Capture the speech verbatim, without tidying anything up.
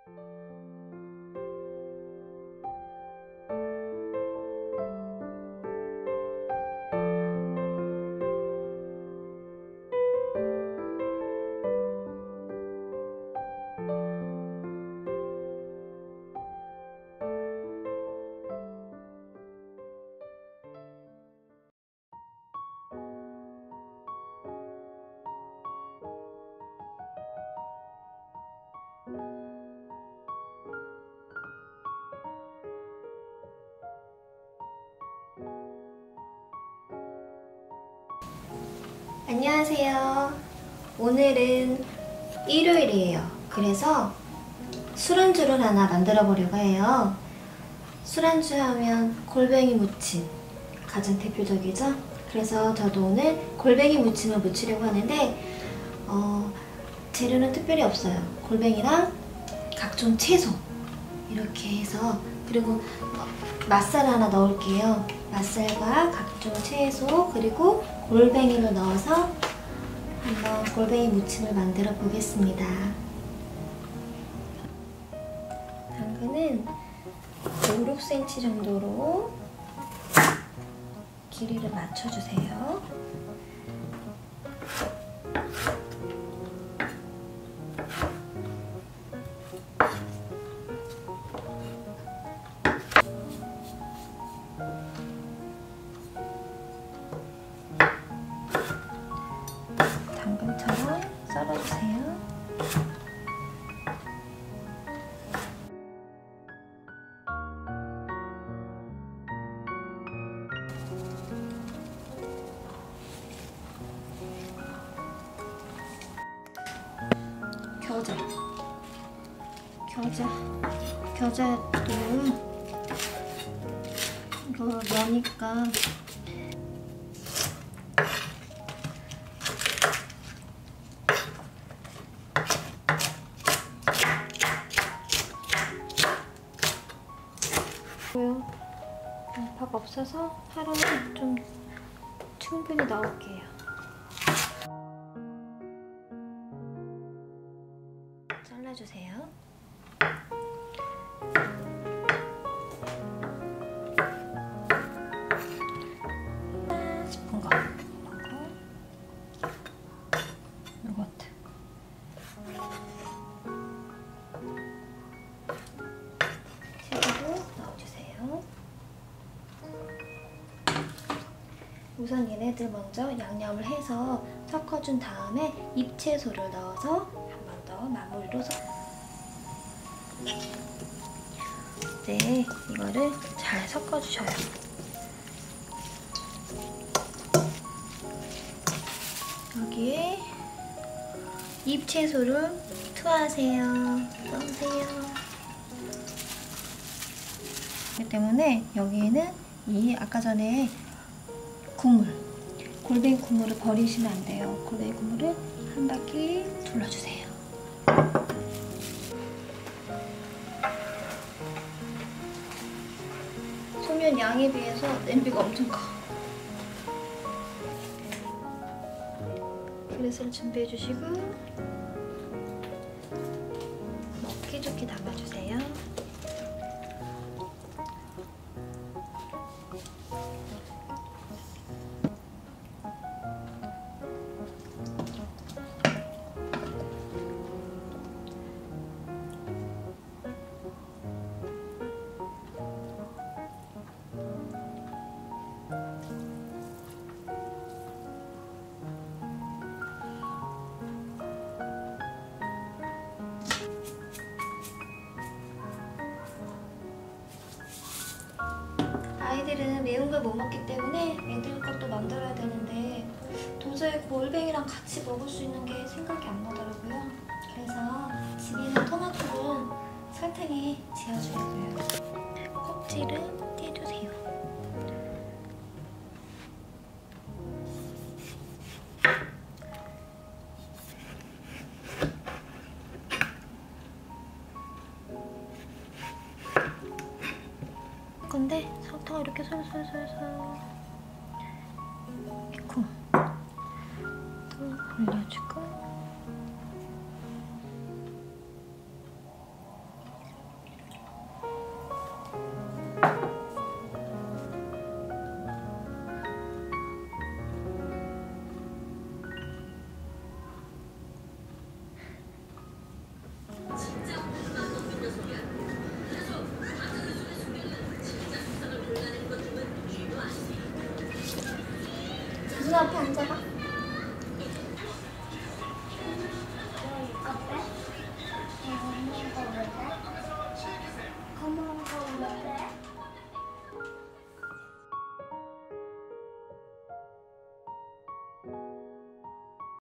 안녕하세요. 오늘은 일요일이에요. 그래서 술안주를 하나 만들어 보려고 해요. 술안주 하면 골뱅이 무침 가장 대표적이죠. 그래서 저도 오늘 골뱅이 무침을 무치려고 하는데 어, 재료는 특별히 없어요. 골뱅이랑 각종 채소 이렇게 해서, 그리고 맛살 하나 넣을게요. 맛살과 각종 채소 그리고 골뱅이를 넣어서 한번 골뱅이 무침을 만들어 보겠습니다. 당근은 오, 육 센티미터 정도로 길이를 맞춰주세요. 당근처럼 썰어주세요. 겨자, 겨자, 겨자도 이거 넣으니까 밥 없어서 하루는 좀 충분히 넣을게요. 잘라주세요. 싶은 거 넣고 요거트 채소도 넣어주세요. 우선 얘네들 먼저 양념을 해서 섞어준 다음에 잎채소를 넣어서 한 번 더 마무리로 섞... 네, 이거를 잘 섞어주셔요. 여기에 잎채소를 투하하세요. 넣으세요. 그렇기 때문에 여기에는 이 아까 전에 국물, 골뱅이 국물을 버리시면 안 돼요. 골뱅이 국물을 한 바퀴 둘러주세요. 소면 양에 비해서 냄비가 엄청 커. 그릇을 준비해 주시고 먹기 좋게 담아주세요. 아이들은 매운 걸 못 먹기 때문에 애들 것도 만들어야 되는데 도저히 골뱅이랑 같이 먹을 수 있는 게 생각이 안 나더라고요. 그래서 집에 있는 토마토를 설탕에 지어주려고요. 껍질을 떼주세요. 건데 설탕을 이렇게 솔솔솔솔 넣고 또 올려주고 앞에 앉아봐.